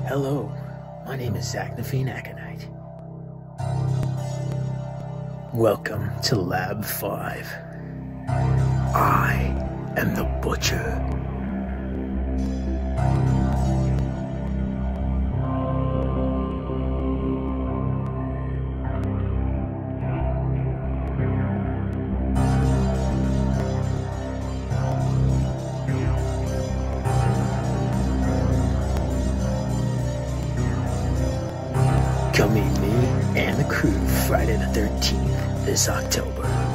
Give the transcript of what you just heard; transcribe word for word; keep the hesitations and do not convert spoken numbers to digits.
Hello, my name is Zach the Fiend Aconite. Welcome to Lab five. I am the Butcher. Come meet me and the crew Friday the thirteenth this October.